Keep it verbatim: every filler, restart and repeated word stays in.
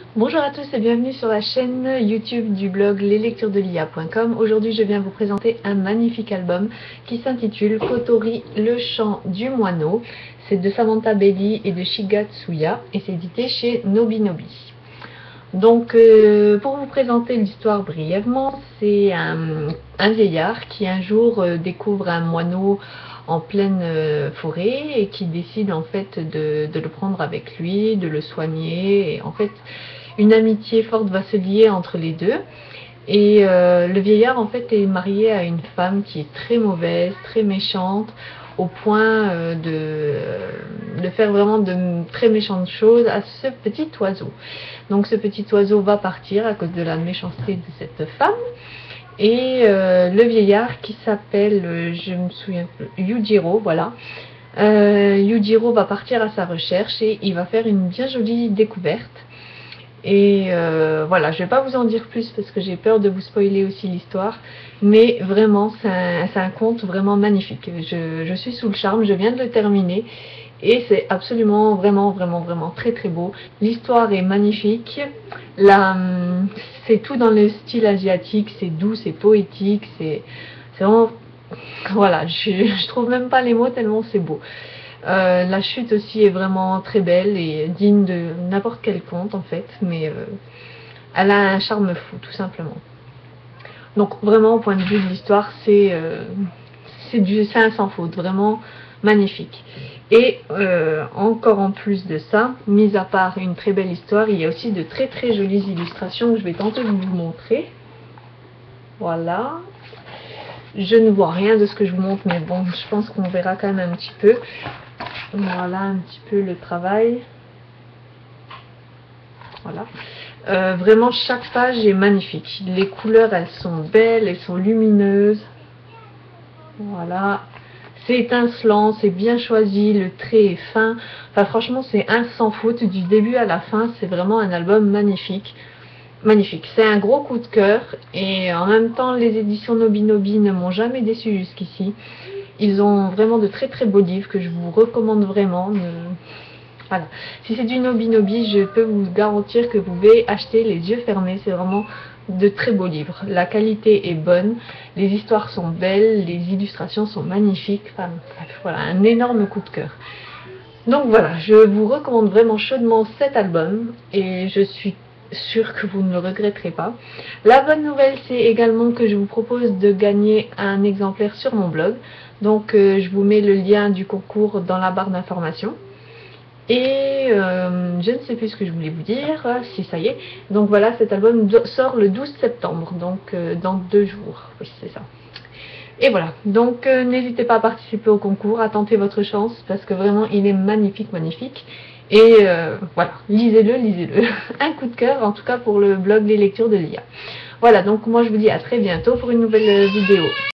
Bonjour à tous et bienvenue sur la chaîne YouTube du blog les lectures de l'I A point com. Aujourd'hui je viens vous présenter un magnifique album qui s'intitule Kotori, le chant du moineau. C'est de Samantha Bailey et de Shiga Tsuya et c'est édité chez Nobinobi. Donc euh, pour vous présenter l'histoire brièvement, c'est un, un vieillard qui un jour euh, découvre un moineau en pleine euh, forêt et qui décide en fait de, de le prendre avec lui, de le soigner. Et en fait une amitié forte va se lier entre les deux. Et euh, le vieillard en fait est marié à une femme qui est très mauvaise, très méchante, au point euh, de, de faire vraiment de très méchantes choses à ce petit oiseau. Donc ce petit oiseau va partir à cause de la méchanceté de cette femme. Et euh, le vieillard qui s'appelle, je me souviens plus, Yujiro, voilà. Euh, Yujiro va partir à sa recherche et il va faire une bien jolie découverte. Et euh, voilà, je vais pas vous en dire plus parce que j'ai peur de vous spoiler aussi l'histoire, mais vraiment c'est un, un conte vraiment magnifique. Je, je suis sous le charme, je viens de le terminer et c'est absolument vraiment vraiment vraiment très très beau. L'histoire est magnifique, c'est tout dans le style asiatique, c'est doux, c'est poétique, c'est vraiment, voilà, je, je trouve même pas les mots tellement c'est beau. Euh, la chute aussi est vraiment très belle et digne de n'importe quel conte en fait, mais euh, elle a un charme fou tout simplement. Donc vraiment au point de vue de l'histoire, c'est euh, c'est du c'est un sans faute, vraiment magnifique. Et euh, encore en plus de ça, mis à part une très belle histoire, il y a aussi de très très jolies illustrations que je vais tenter de vous montrer. Voilà. Je ne vois rien de ce que je vous montre, mais bon, je pense qu'on verra quand même un petit peu. Voilà un petit peu le travail. Voilà. Euh, vraiment, chaque page est magnifique. Les couleurs, elles sont belles, elles sont lumineuses. Voilà. C'est étincelant, c'est bien choisi, le trait est fin. Enfin, franchement, c'est un sans faute du début à la fin. C'est vraiment un album magnifique. Magnifique. C'est un gros coup de cœur. Et en même temps, les éditions Nobinobi ne m'ont jamais déçu jusqu'ici. Ils ont vraiment de très très beaux livres que je vous recommande vraiment. Voilà. Si c'est du Nobinobi, je peux vous garantir que vous pouvez acheter les yeux fermés. C'est vraiment de très beaux livres. La qualité est bonne, les histoires sont belles, les illustrations sont magnifiques. Enfin, voilà, un énorme coup de cœur. Donc voilà, je vous recommande vraiment chaudement cet album et je suis sûre que vous ne le regretterez pas. La bonne nouvelle, c'est également que je vous propose de gagner un exemplaire sur mon blog. Donc euh, je vous mets le lien du concours dans la barre d'information. Et euh, je ne sais plus ce que je voulais vous dire, si ça y est. Donc voilà, cet album sort le douze septembre, donc euh, dans deux jours. Oui, c'est ça. Et voilà, donc euh, n'hésitez pas à participer au concours, à tenter votre chance, parce que vraiment il est magnifique, magnifique. Et euh, voilà, lisez-le, lisez-le. Un coup de cœur, en tout cas pour le blog Les Lectures de l'I A. Voilà, donc moi je vous dis à très bientôt pour une nouvelle vidéo.